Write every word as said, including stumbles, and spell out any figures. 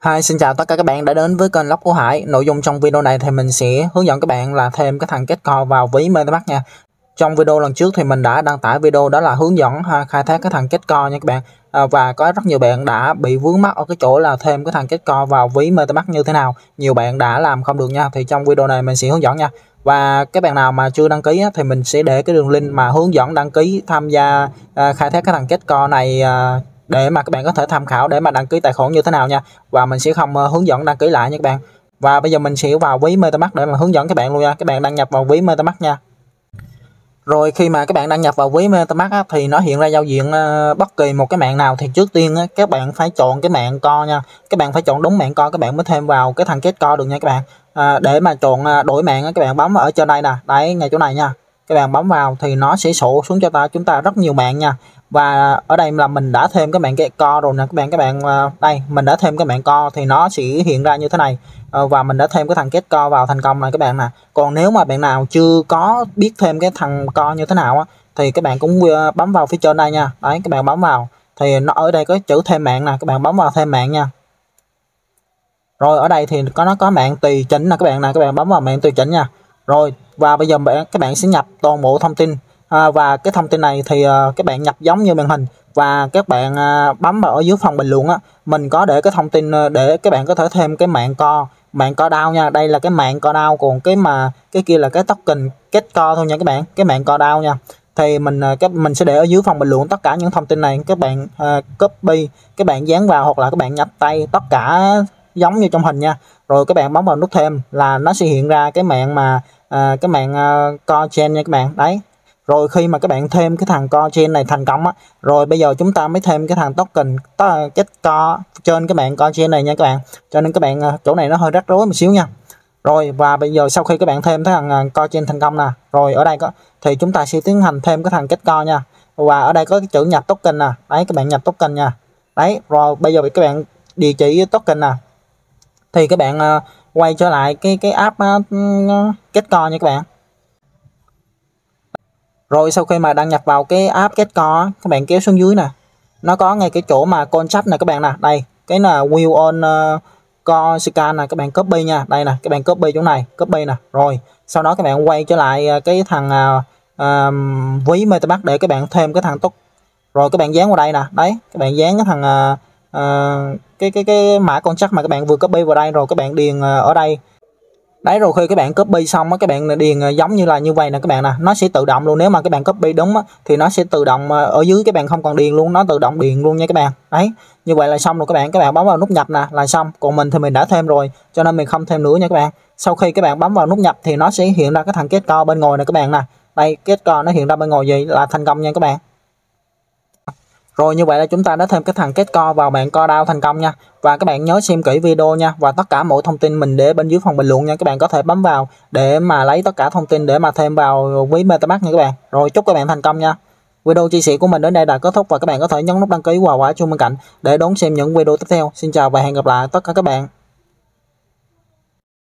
Hi, xin chào tất cả các bạn đã đến với kênh Lốc của Hải. Nội dung trong video này thì mình sẽ hướng dẫn các bạn là thêm cái thằng kết co vào ví MetaMask nha. Trong video lần trước thì mình đã đăng tải video đó là hướng dẫn ha, khai thác cái thằng kết co nha các bạn. À, và có rất nhiều bạn đã bị vướng mắc ở cái chỗ là thêm cái thằng kết co vào ví MetaMask như thế nào. Nhiều bạn đã làm không được nha. Thì trong video này mình sẽ hướng dẫn nha. Và các bạn nào mà chưa đăng ký á, thì mình sẽ để cái đường link mà hướng dẫn đăng ký tham gia à, khai thác cái thằng kết co này à, để mà các bạn có thể tham khảo để mà đăng ký tài khoản như thế nào nha. Và mình sẽ không uh, hướng dẫn đăng ký lại nha các bạn. Và bây giờ mình sẽ vào ví MetaMask để mà hướng dẫn các bạn luôn nha. Các bạn đăng nhập vào ví MetaMask nha. Rồi khi mà các bạn đăng nhập vào ví MetaMask á, thì nó hiện ra giao diện uh, bất kỳ một cái mạng nào thì trước tiên á, các bạn phải chọn cái mạng co nha. Các bạn phải chọn đúng mạng co các bạn mới thêm vào cái thằng kết co được nha các bạn. À, để mà chọn uh, đổi mạng á, các bạn bấm ở trên đây nè, đấy ngay chỗ này nha. Các bạn bấm vào thì nó sẽ sổ xuống cho ta chúng ta rất nhiều mạng nha. Và ở đây là mình đã thêm cái mạng kết co rồi nè các bạn. Các bạn đây mình đã thêm cái mạng co thì nó sẽ hiện ra như thế này. Và mình đã thêm cái thằng kết co vào thành công này các bạn nè. Còn nếu mà bạn nào chưa có biết thêm cái thằng co như thế nào á, thì các bạn cũng bấm vào phía trên đây nha. Đấy, các bạn bấm vào thì nó ở đây có chữ thêm mạng nè, các bạn bấm vào thêm mạng nha. Rồi ở đây thì có nó có mạng tùy chỉnh nè các bạn nè, các bạn bấm vào mạng tùy chỉnh nha. Rồi và bây giờ bạn các bạn sẽ nhập toàn bộ thông tin. À, và cái thông tin này thì uh, các bạn nhập giống như màn hình và các bạn uh, bấm vào ở dưới phần bình luận á, mình có để cái thông tin uh, để các bạn có thể thêm cái mạng co, mạng co đao nha. Đây là cái mạng co đao, còn cái mà cái kia là cái token kết co thôi nha các bạn, cái mạng co đao nha. Thì mình uh, các mình sẽ để ở dưới phần bình luận tất cả những thông tin này, các bạn uh, copy, các bạn dán vào hoặc là các bạn nhập tay tất cả giống như trong hình nha. Rồi các bạn bấm vào nút thêm là nó sẽ hiện ra cái mạng mà uh, cái mạng uh, co chain nha các bạn. Đấy. Rồi khi mà các bạn thêm cái thằng co chain này thành công á, rồi bây giờ chúng ta mới thêm cái thằng token kết co trên cái mạng co chain này nha các bạn. Cho nên các bạn chỗ này nó hơi rắc rối một xíu nha. Rồi và bây giờ sau khi các bạn thêm cái thằng co chain thành công nè, rồi ở đây có thì chúng ta sẽ tiến hành thêm cái thằng kết co nha. Và ở đây có cái chữ nhập token nè. Đấy, các bạn nhập token nha. Đấy, rồi bây giờ các bạn địa chỉ token nè. Thì các bạn uh, quay trở lại cái cái app uh, kết co nha các bạn. Rồi sau khi mà đăng nhập vào cái app kết co, các bạn kéo xuống dưới nè. Nó có ngay cái chỗ mà contract này các bạn nè. Đây, cái là Will on uh, co scan nè, các bạn copy nha. Đây nè, các bạn copy chỗ này, copy nè. Rồi, sau đó các bạn quay trở lại cái thằng uh, uh, ví MetaMask để các bạn thêm cái thằng tốt. Rồi các bạn dán vào đây nè. Đấy, các bạn dán cái thằng uh, uh, cái cái cái mã contract mà các bạn vừa copy vào đây, rồi các bạn điền uh, ở đây. Đấy, rồi khi các bạn copy xong á, các bạn điền giống như là như vậy nè các bạn nè, nó sẽ tự động luôn. Nếu mà các bạn copy đúng á, thì nó sẽ tự động ở dưới, các bạn không còn điền luôn, nó tự động điền luôn nha các bạn. Đấy, như vậy là xong rồi các bạn. Các bạn bấm vào nút nhập nè là xong. Còn mình thì mình đã thêm rồi cho nên mình không thêm nữa nha các bạn. Sau khi các bạn bấm vào nút nhập thì nó sẽ hiện ra cái thằng kết co bên ngoài này các bạn nè. Đây, kết co nó hiện ra bên ngoài vậy là thành công nha các bạn. Rồi như vậy là chúng ta đã thêm cái thằng kết co vào mạng co đao thành công nha. Và các bạn nhớ xem kỹ video nha. Và tất cả mọi thông tin mình để bên dưới phần bình luận nha. Các bạn có thể bấm vào để mà lấy tất cả thông tin để mà thêm vào ví MetaMask nha các bạn. Rồi chúc các bạn thành công nha. Video chia sẻ của mình đến đây đã kết thúc và các bạn có thể nhấn nút đăng ký và quả chuông bên cạnh để đón xem những video tiếp theo. Xin chào và hẹn gặp lại tất cả các bạn.